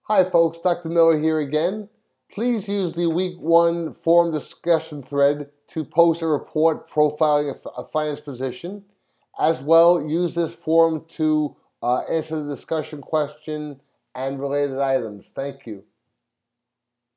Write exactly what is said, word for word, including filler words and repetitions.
Hi folks, Doctor Miller here again. Please use the week one forum discussion thread to post a report profiling a finance position. As well, use this forum to uh, answer the discussion question and related items. Thank you.